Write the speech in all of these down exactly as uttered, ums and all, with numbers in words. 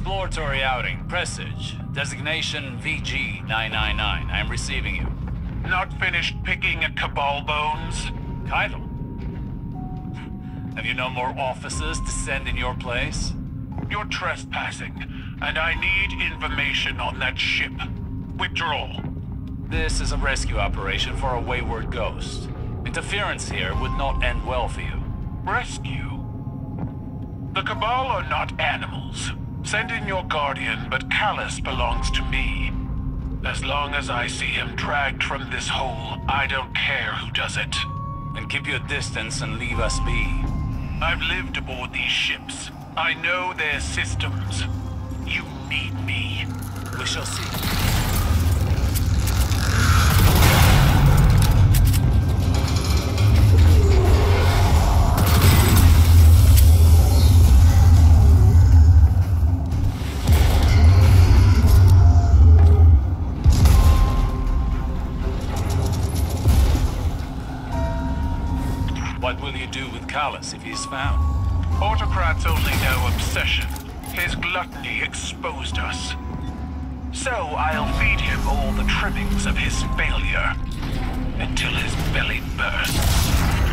Exploratory outing, Presage. Designation V G nine nine nine. I am receiving you. Not finished picking at Cabal bones? Keitel? Have you no more officers to send in your place? You're trespassing, and I need information on that ship. Withdraw. This is a rescue operation for a wayward ghost. Interference here would not end well for you. Rescue? The Cabal are not animals. Send in your guardian, but Callus belongs to me. As long as I see him dragged from this hole, I don't care who does it. Then keep your distance and leave us be. I've lived aboard these ships. I know their systems. You need me. We shall see. What will you do with Callus if he's found? Autocrats only know obsession. His gluttony exposed us. So I'll feed him all the trimmings of his failure, until his belly bursts.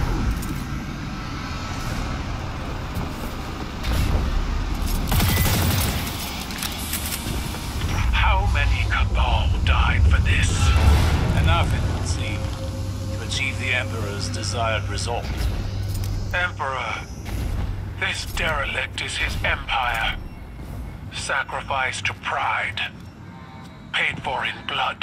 How many Cabal died for this? Enough, it would seem, to achieve the Emperor's desired result. Emperor. This derelict is his empire. Sacrificed to pride. Paid for in blood.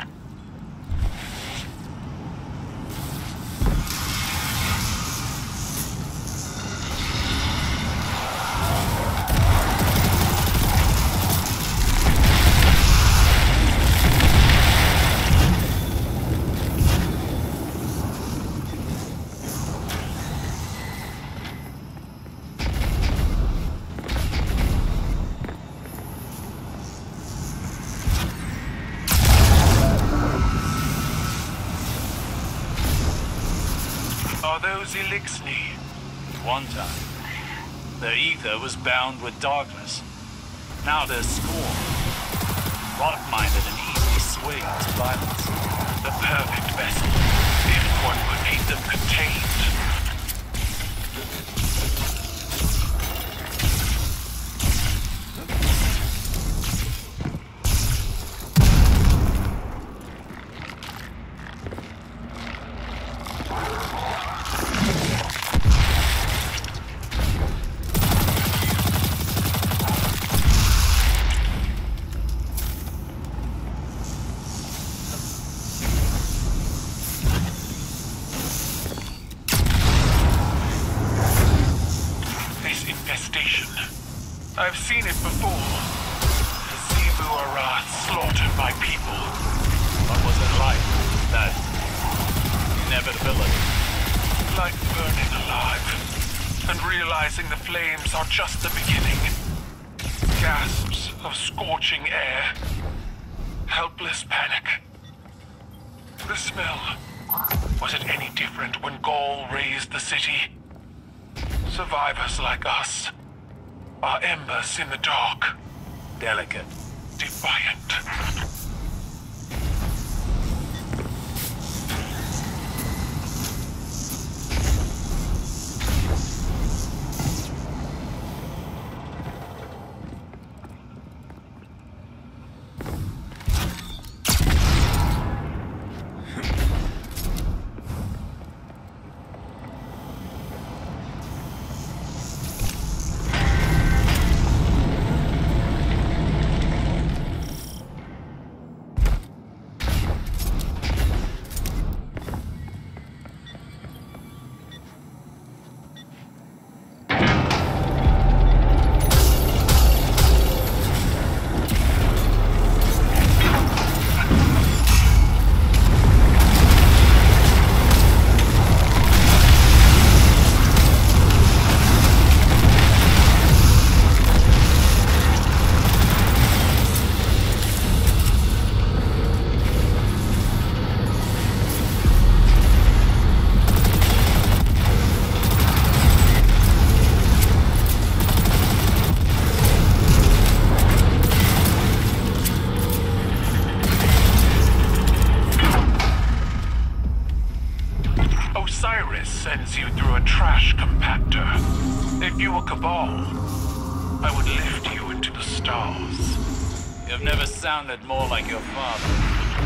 Are those Elixni? One time, their ether was bound with darkness. Now they're scorn, rock-minded and easily swayed to violence. The perfect vessel, if one could keep them contained. I've seen it before. The Zebu-Ara slaughtered my people. What was it like? That inevitability? Like burning alive, and realizing the flames are just the beginning. Gasps of scorching air. Helpless panic. The smell. Was it any different when Gaul razed the city? Survivors like us are embers in the dark. Delicate. Defiant. you were Cabal, I would lift you into the stars. You've never sounded more like your father.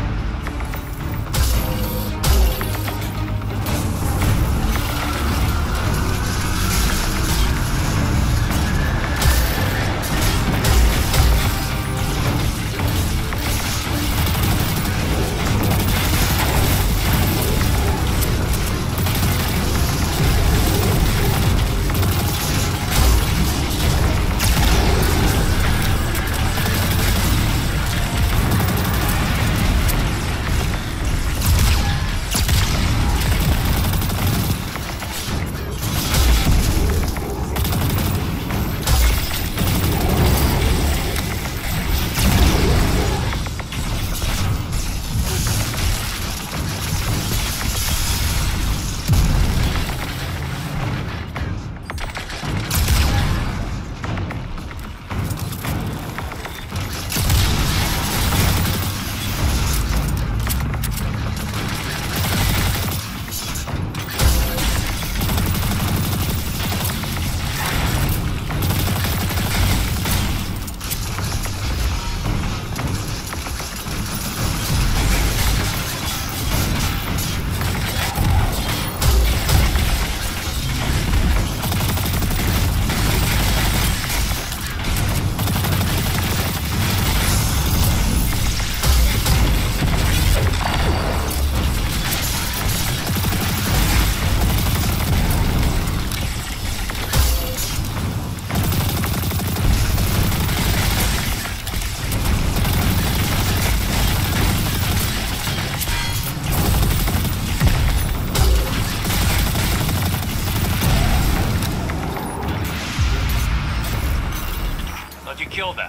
You kill that.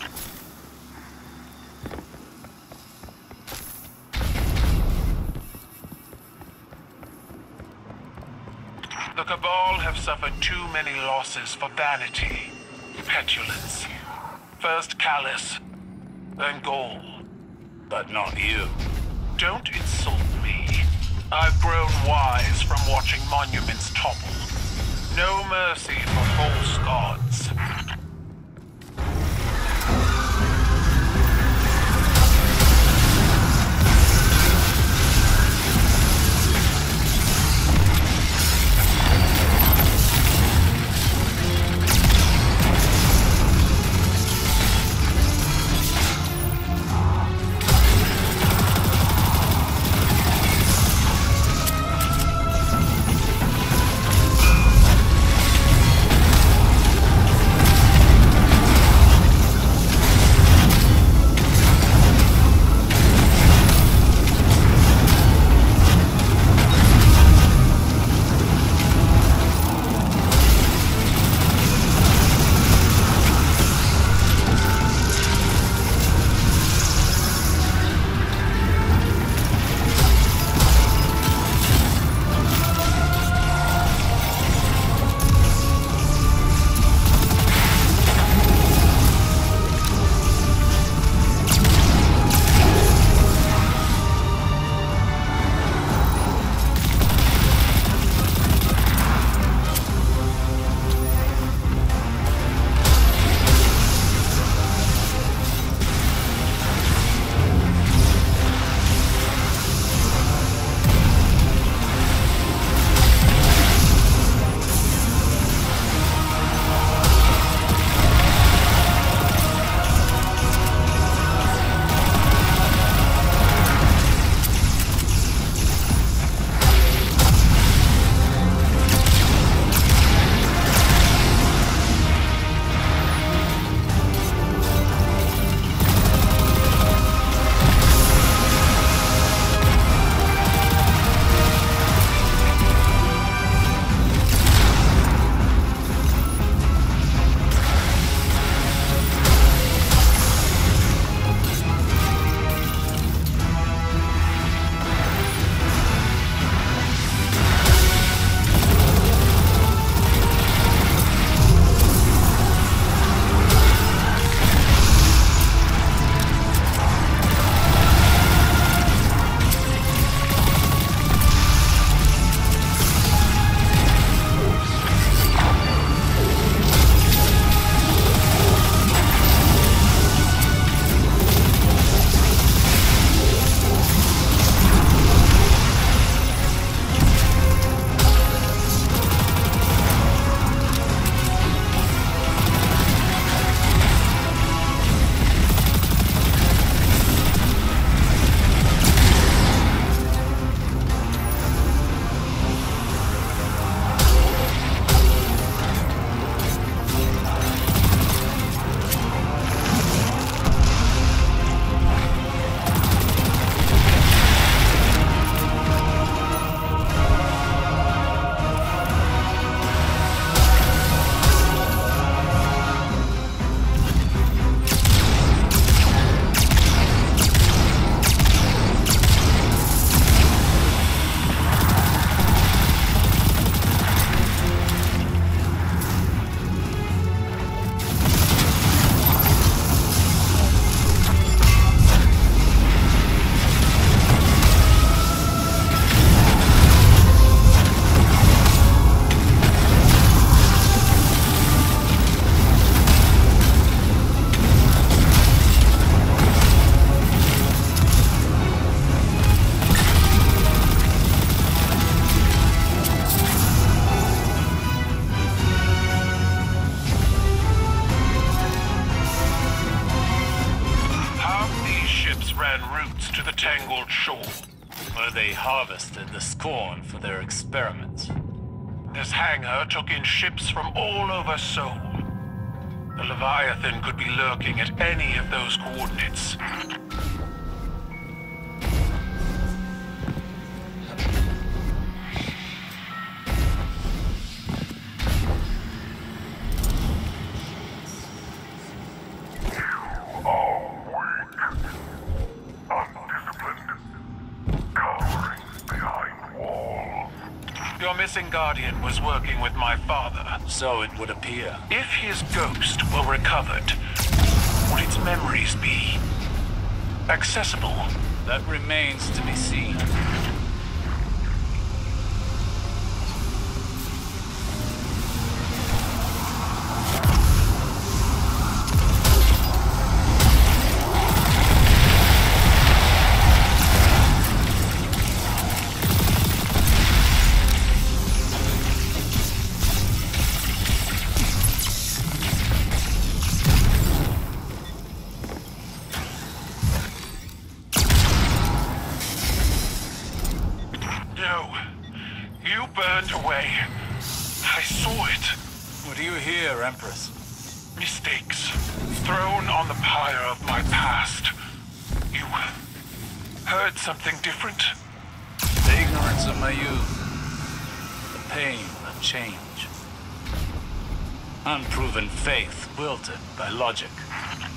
The Cabal have suffered too many losses for vanity, petulance. First callous, then gall. But not you. Don't insult me. I've grown wise from watching monuments topple. No mercy for false gods. the Tangled Shore, where they harvested the scorn for their experiments. This hangar took in ships from all over Seoul. The Leviathan could be lurking at any of those coordinates. Your missing Guardian was working with my father. So it would appear. If his ghost were recovered, would its memories be accessible? That remains to be seen. No. You burned away. I saw it. What do you hear, Empress? Mistakes. Thrown on the pyre of my past. You heard something different? The ignorance of my youth. The pain of change. Unproven faith wilted by logic.